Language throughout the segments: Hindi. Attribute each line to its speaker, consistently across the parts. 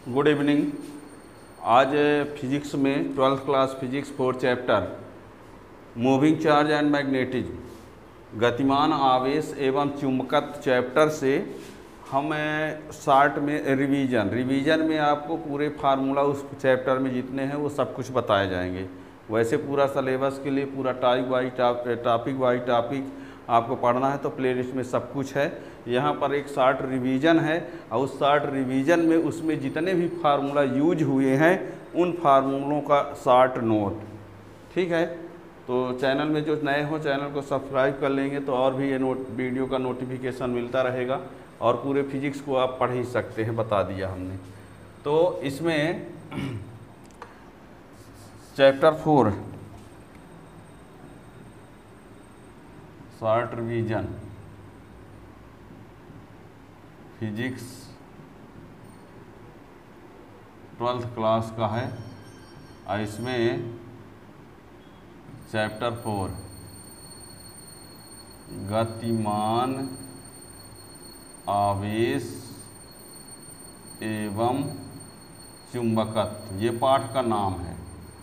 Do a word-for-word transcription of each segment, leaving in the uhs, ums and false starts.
Speaker 1: Good evening. आज फिजिक्स में twelfth class physics four chapter moving charge and magnetism गतिमान आवेश एवं चुंबकत्व चैप्टर से हम शॉर्ट में रिवीजन रिवीजन में आपको पूरे फार्मूला उस चैप्टर में जितने हैं वो सब कुछ बताए जाएंगे। वैसे पूरा सिलेबस के लिए पूरा टाइप वाई टॉपिक वाई टॉपिक आपको पढ़ना है तो प्लेलिस्ट में सब कुछ है। यहाँ पर एक शॉर्ट रिवीजन है और उस शॉर्ट रिवीजन में उसमें जितने भी फार्मूला यूज हुए हैं उन फार्मूलों का शॉर्ट नोट, ठीक है। तो चैनल में जो नए हो चैनल को सब्सक्राइब कर लेंगे तो और भी ये नोट वीडियो का नोटिफिकेशन मिलता रहेगा और पूरे फिजिक्स को आप पढ़ ही सकते हैं, बता दिया हमने। तो इसमें chapter four short revision physics twelfth class का है और इसमें चैप्टर फोर गतिमान आवेश एवं चुंबकत्व, ये पाठ का नाम है,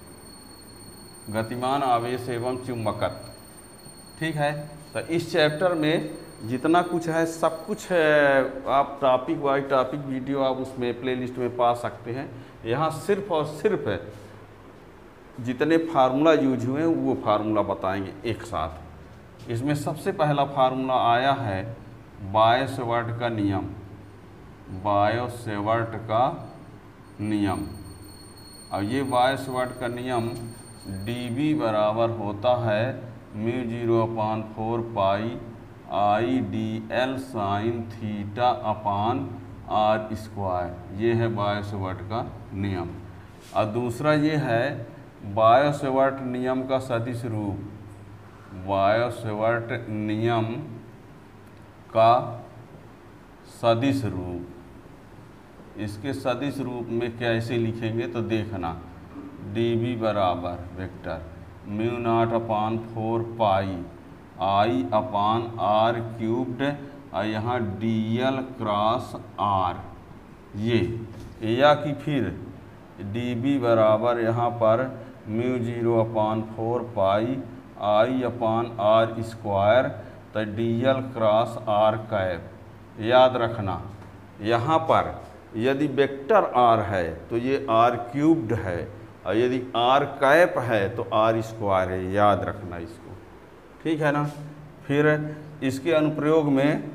Speaker 1: गतिमान आवेश एवं चुंबकत्व, ठीक है। तो इस चैप्टर में जितना कुछ है सब कुछ है, आप टॉपिक वाइज टॉपिक वीडियो आप उसमें प्लेलिस्ट में पा सकते हैं। यहाँ सिर्फ और सिर्फ जितने फार्मूला यूज हुए हैं वो फार्मूला बताएंगे एक साथ। इसमें सबसे पहला फार्मूला आया है बायो-सेवर्ट का नियम, बायो-सेवर्ट का नियम। और ये बायो-सेवर्ट का नियम डी बी बराबर होता है mu zero upon four pi I D L sine theta upon R square. ये है बायो-सेवर्ट का नियम। और दूसरा ये है बायो-सेवर्ट नियम का सदिश रूप, बायो-सेवर्ट नियम का सदिश रूप। इसके सदिश रूप में कैसे लिखेंगे तो देखना, डी बी बराबर vector mu naught upon four pi I upon R cubed और यहाँ डी एल क्रॉस आर, ये या कि फिर डी बी बराबर यहाँ पर mu zero upon four pi I upon R square तो D L cross R cap. याद रखना यहाँ पर यदि वेक्टर आर है तो ये आर क्यूब्ड है और यदि आर कैप है तो आर स्क्वायर है, याद रखना इसको, ठीक है ना। फिर इसके अनुप्रयोग में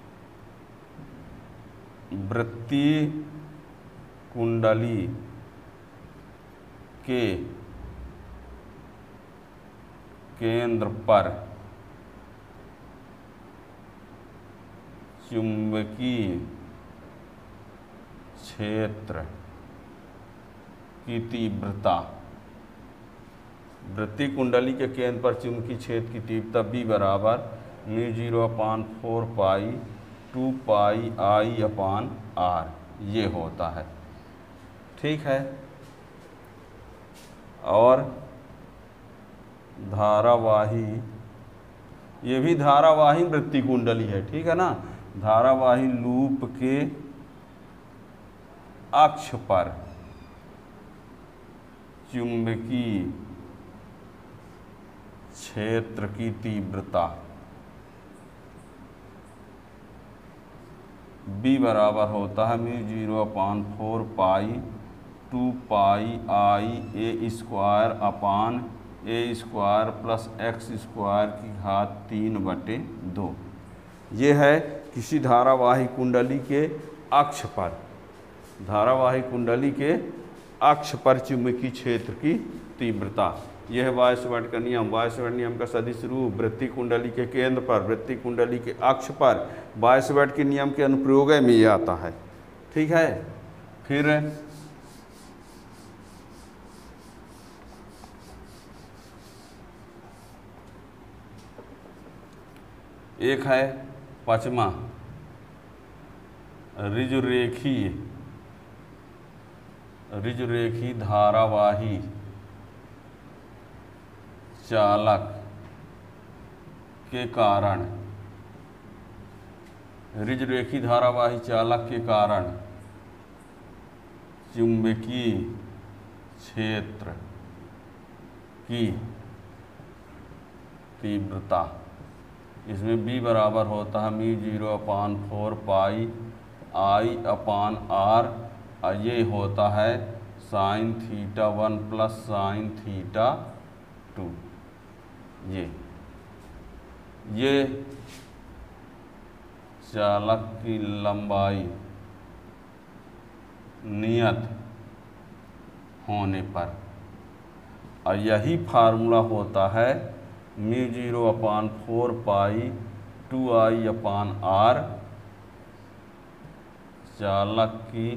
Speaker 1: वृत्तीय कुंडली के केंद्र पर चुंबकीय क्षेत्र की तीव्रता, वृत्तीय कुंडली के केंद्र पर चुंबकीय क्षेत्र की तीव्रता बी बराबर mu zero upon four pi two pi I upon R, ये होता है, ठीक है। और धारावाही, ये भी धारावाही वृत्तीय कुंडली है, ठीक है ना। धारावाही लूप के अक्ष पर चुंबकीय क्षेत्र की तीव्रता बी बराबर होता है mu zero upon four pi two pi I A square upon A square plus X square की घात तीन बटे दो। ये है किसी धारावाही कुंडली के अक्ष पर, धारावाही कुंडली के अक्ष पर चुंबकीय क्षेत्र की तीव्रता। यह है बायो-सेवर्ट का नियम। बायो-सेवर्ट नियम का सदिश रूप वृत्तीय कुंडली के केंद्र पर, वृत्तीय कुंडली के अक्ष पर, बायो-सेवर्ट के नियम के अनुप्रयोग में ये आता है, ठीक है। फिर एक है पांचवा ऋजुरेखीय ऋजुरेखी धारावाही चालक के कारण ऋजुरेखी धारावाही चालक के कारण चुंबकीय क्षेत्र की तीव्रता, इसमें बी बराबर होता है mu zero upon four pi I upon R, और ये होता है sine theta one plus sine theta two. ये ये चालक की लंबाई नियत होने पर, और यही फार्मूला होता है mu zero upon four pi two I upon R, चालक की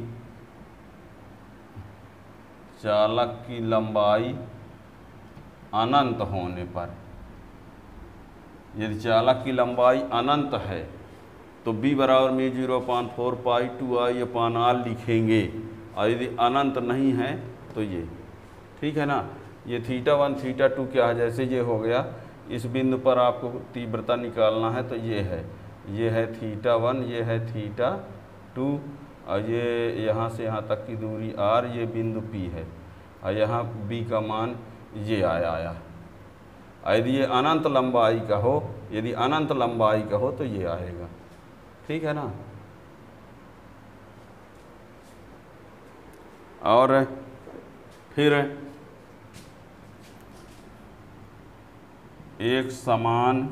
Speaker 1: चालक की लंबाई अनंत होने पर। यदि चालक की लंबाई अनंत है तो b बराबर mu zero upon four pi two I upon R लिखेंगे, और यदि अनंत नहीं है तो ये, ठीक है ना। ये थीटा वन थीटा टू क्या है, जैसे ये हो गया, इस बिंदु पर आपको तीव्रता निकालना है तो ये है, ये है थीटा वन, ये है थीटा टू, और ये यहाँ से यहाँ तक की दूरी आर, ये बिंदु पी है, और यहाँ बी का मान ये आया आया। यदि ये अनंत लंबाई का हो, यदि अनंत लंबाई का हो तो ये आएगा, ठीक है ना। और फिर एक समान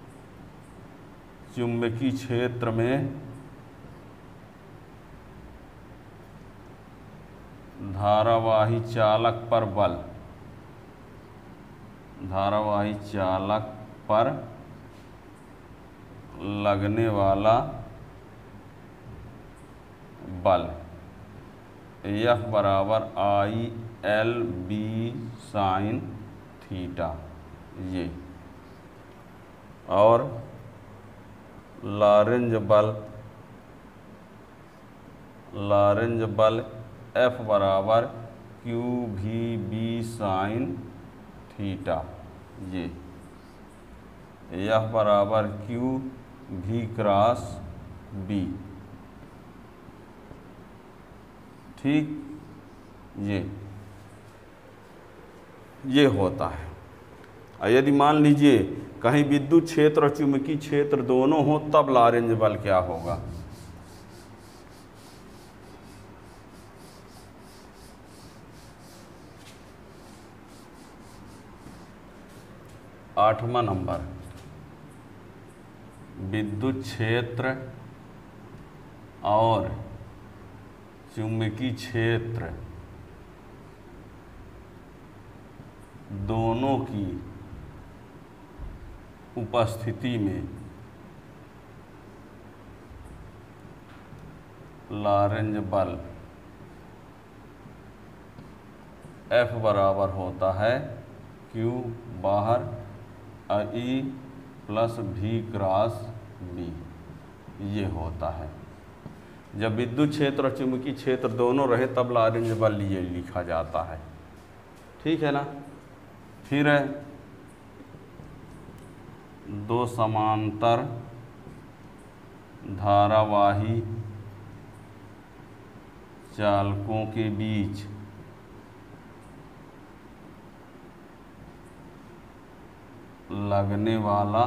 Speaker 1: चुंबकीय क्षेत्र में धारावाही चालक पर बल, धारावाही चालक पर लगने वाला बल F बराबर I L B sine theta, ये, और लॉरेंज बल, लॉरेंज बल F बराबर Q V B sine theta, ये F बराबर क्यू भी क्रॉस बी, ठीक, ये ये होता है। और यदि मान लीजिए कहीं विद्युत क्षेत्र और चुंबकीय क्षेत्र दोनों हो, तब लॉरेंज बल क्या होगा। आठवां नंबर, विद्युत क्षेत्र और चुंबकीय क्षेत्र दोनों की उपस्थिति में लॉरेंज बल F बराबर होता है Q बाहर E plus V cross B, ये होता है। जब विद्युत क्षेत्र और चुंबकीय क्षेत्र दोनों रहे तब लॉरेंज बल ये लिखा जाता है, ठीक है ना। फिर दो समांतर धारावाही चालकों के बीच लगने वाला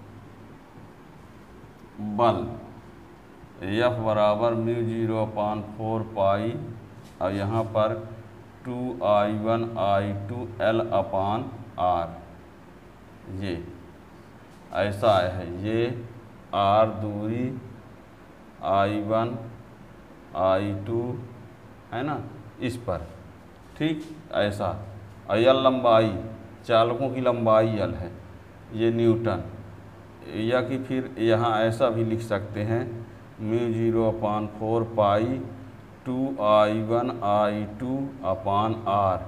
Speaker 1: बल F बराबर mu zero upon four pi, और यहाँ पर two I one I two L upon R, ये ऐसा है। ये आर दूरी आई वन आई टू है ना, इस पर, ठीक, ऐसा। और यल लंबाई, चालकों की लंबाई यल है, ये न्यूटन, या कि फिर यहाँ ऐसा भी लिख सकते हैं mu zero upon four pi two I one I two upon R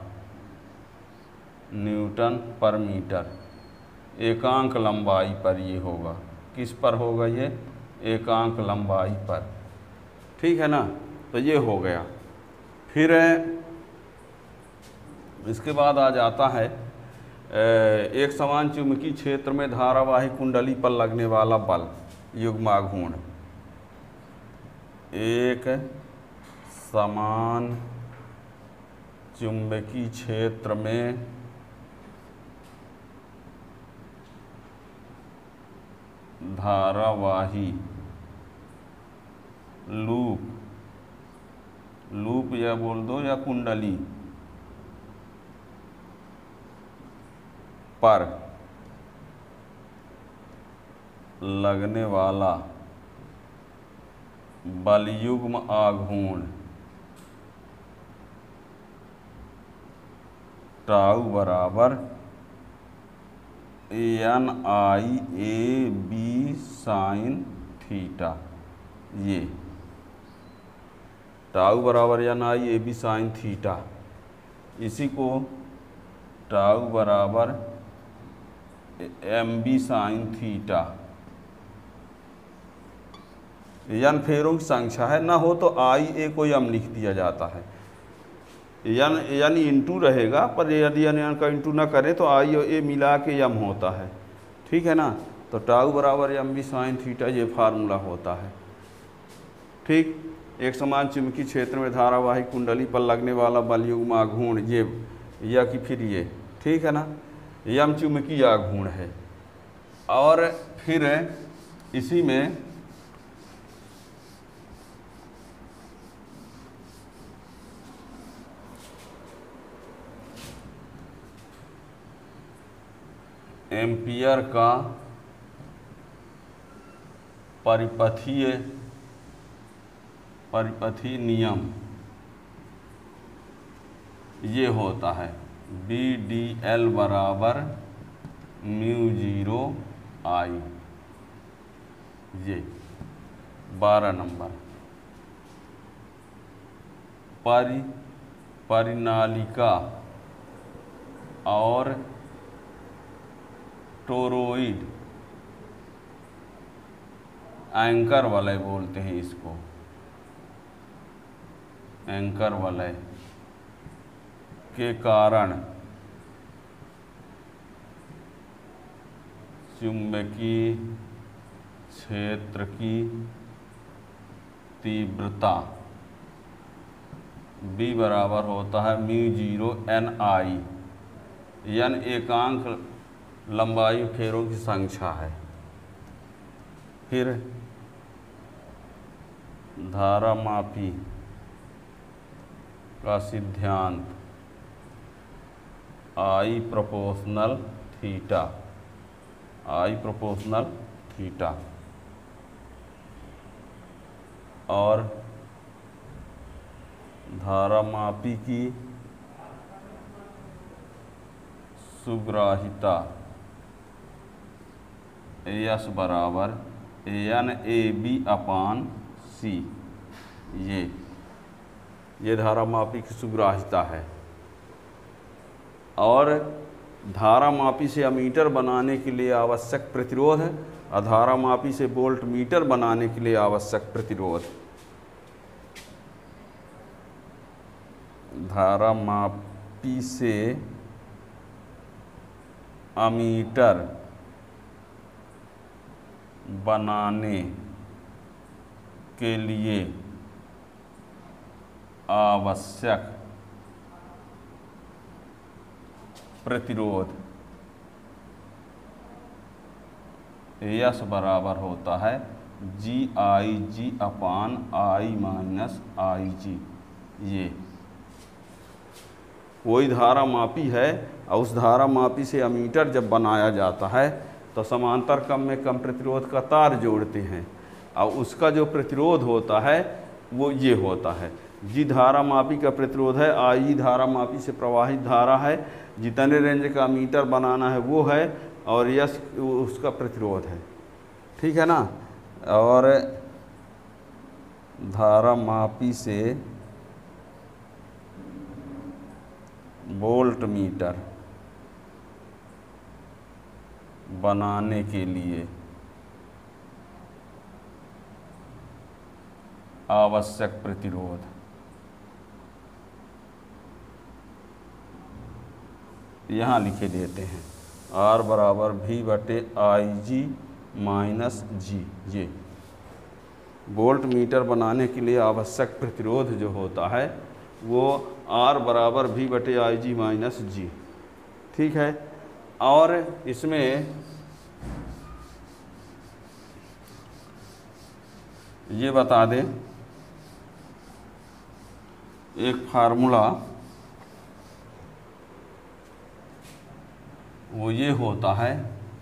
Speaker 1: newton पर मीटर, एकांक लंबाई पर ये होगा। किस पर होगा ये, एकांक लंबाई पर, ठीक है ना। तो ये हो गया। फिर इसके बाद आ जाता है एक समान चुंबकीय क्षेत्र में धारावाही कुंडली पर लगने वाला बल युग्माघूर्ण। एक समान चुंबकीय क्षेत्र में धारावाही लूप लूप या बोल दो या कुंडली पर लगने वाला बलयुग्म आघूर्ण टाउ बराबर N I A B sine theta. ये टाउ बराबर N I A B sine theta, इसी को टाउ बराबर एम बी साइन थीटा, यन फेरों की संख्या है। ना हो तो आई ए को यम लिख दिया जाता है, यन यन इंटू रहेगा, पर यदि यन यन का इंटू ना करें तो आई और ए मिला के यम होता है। ठीक है ना, तो टाउ बराबर एम बी साइन थीटा ये फार्मूला होता है। ठीक, एक समान चुंबकीय क्षेत्र में धारावाही कुंडली पर लगने वाला बलयुग्म आघूर्ण ये या कि फिर ये, ठीक है ना, यम चुंबकीय आघूर्ण है। और फिर इसी में एम्पियर का परिपथीय परिपथीय नियम ये होता है बी डी एल बराबर म्यू जीरो आई। ये बारह नंबर परि परिनालिका और टोरोइड एंकर वलय बोलते हैं इसको, एंकर वलय के कारण चुंबकीय क्षेत्र की तीव्रता B बराबर होता है mu zero N I. N एकांक लंबाई फेरों की संख्या है। फिर धारामापी का सिद्धांत I proportional theta, I proportional theta और धारामापी की सुग्राहिता एस बराबर N A B upon C. ये ये धारामापी की सुग्राहिता है। और धारामापी से अमीटर बनाने के लिए आवश्यक प्रतिरोध है और धारामापी से वोल्ट मीटर बनाने के लिए आवश्यक प्रतिरोध। धारामापी से अमीटर बनाने के लिए आवश्यक प्रतिरोध यस बराबर होता है जी आई जी अपान आई माइनस आई जी। ये कोई धारामापी है और उस धारामापी से अमीटर जब बनाया जाता है तो समांतर कम में कम प्रतिरोध का तार जोड़ते हैं और उसका जो प्रतिरोध होता है वो ये होता है। जी धारामापी का प्रतिरोध है, आई धारामापी से प्रवाहित धारा है, जितने रेंज का मीटर बनाना है वो है, और यस उसका प्रतिरोध है। ठीक है ना। और धारामापी से वोल्ट मीटर बनाने के लिए आवश्यक प्रतिरोध यहाँ लिखे देते हैं आर बराबर भी बटे आई जी माइनस जी। ये वोल्ट मीटर बनाने के लिए आवश्यक प्रतिरोध जो होता है वो आर बराबर भी बटे आई जी माइनस जी। ठीक है, और इसमें ये बता दें एक फार्मूला, वो ये होता है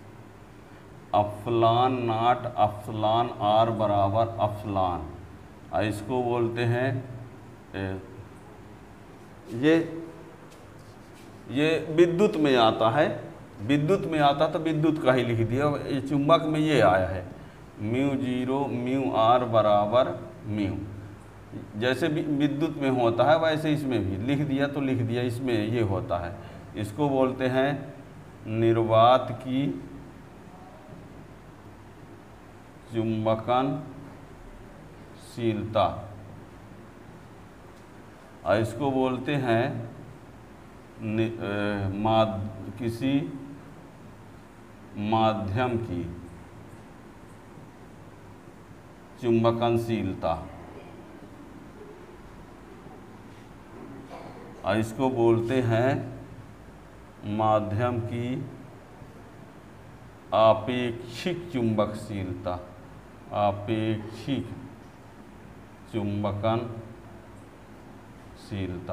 Speaker 1: अफलान नाट अफलान आर बराबर अफलान, और इसको बोलते हैं ए, ये ये विद्युत में आता है, विद्युत में आता तो विद्युत का ही लिख दिया। ये चुंबक में ये आया है म्यू जीरो म्यू आर बराबर म्यू, जैसे विद्युत में होता है वैसे इसमें भी लिख दिया तो लिख दिया, इसमें ये होता है। इसको बोलते हैं निर्वात की चुंबकनशीलता, और इसको बोलते हैं माद किसी माध्यम की चुंबकनशीलता, और इसको बोलते हैं माध्यम की आपेक्षिक चुंबकशीलता, आपेक्षिक चुंबकनशीलता।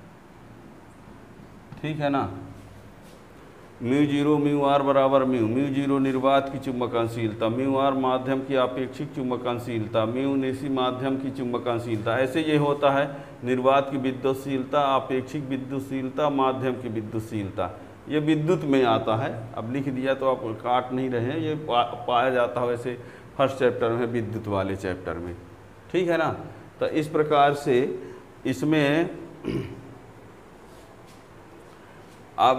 Speaker 1: ठीक है ना। म्यू जीरो म्यू आर बराबर म्यू, म्यू जीरो निर्वात की चुंबकनशीलता, म्यू आर माध्यम की आपेक्षिक चुंबकनशीलता, म्यू निशी माध्यम की चुंबकनशीलता। ऐसे ये होता है निर्वात की विद्युतशीलता, आपेक्षिक विद्युतशीलता, माध्यम की विद्युतशीलता। ये विद्युत में आता है, अब लिख दिया तो आप काट नहीं रहे हैं, ये पा, पाया जाता है वैसे फर्स्ट चैप्टर में, विद्युत वाले चैप्टर में। ठीक है ना। तो इस प्रकार से इसमें अब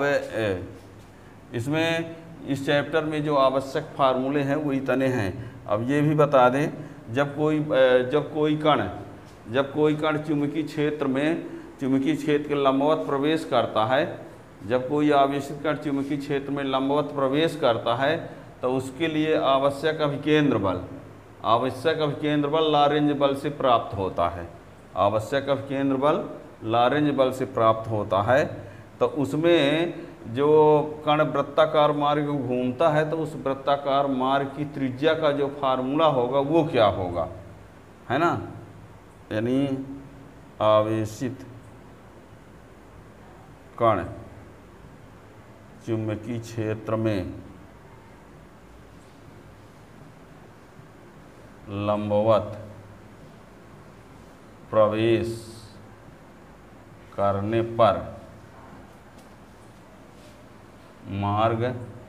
Speaker 1: इसमें इस चैप्टर में जो आवश्यक फार्मूले हैं वो इतने हैं। अब ये भी बता दें, जब कोई जब कोई कण जब कोई कण चुंबकीय क्षेत्र में चुंबकीय क्षेत्र के लंबवत प्रवेश करता है, जब कोई आवेशित कण चुंबकीय क्षेत्र में लंबवत प्रवेश करता है तो उसके लिए आवश्यक अभिकेंद्र बल आवश्यक अभिकेंद्र बल लारेंज बल से प्राप्त होता है। आवश्यक अभिकेंद्र बल लारेंज बल से प्राप्त होता है। तो उसमें जो कण वृत्ताकार मार्ग घूमता है तो उस वृत्ताकार मार्ग की त्रिज्या का जो फार्मूला होगा वो क्या होगा, है ना। यानी आवेशित कण चुंबकीय क्षेत्र में लंबवत प्रवेश करने पर मार्ग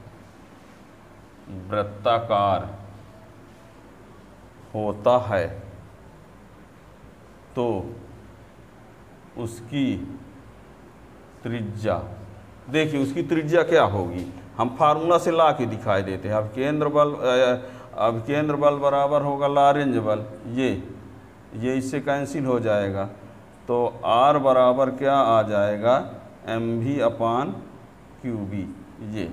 Speaker 1: वृत्ताकार होता है तो उसकी त्रिज्या, देखिए उसकी त्रिज्या क्या होगी, हम फार्मूला से ला के दिखाई देते हैं। अब केंद्र बल अब केंद्र बल बराबर होगा लारेंज बल, ये ये इससे कैंसिल हो जाएगा, तो आर बराबर क्या आ जाएगा M V upon Q B, ये,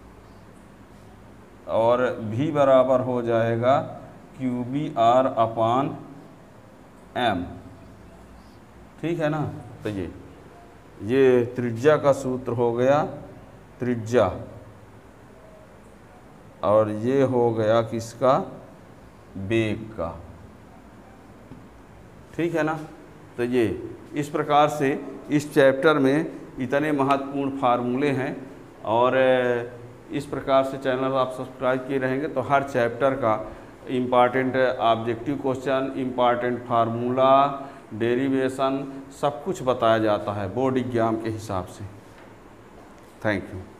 Speaker 1: और भी बराबर हो जाएगा Q B R upon M. ठीक है ना। तो ये ये त्रिज्या का सूत्र हो गया, त्रिज्या, और ये हो गया किसका, वेग का। ठीक है ना। तो ये इस प्रकार से इस चैप्टर में इतने महत्वपूर्ण फार्मूले हैं, और इस प्रकार से चैनल आप सब्सक्राइब किए रहेंगे तो हर चैप्टर का important objective question, important formula, derivation सब कुछ बताया जाता है बोर्ड एग्जाम के हिसाब से। Thank you.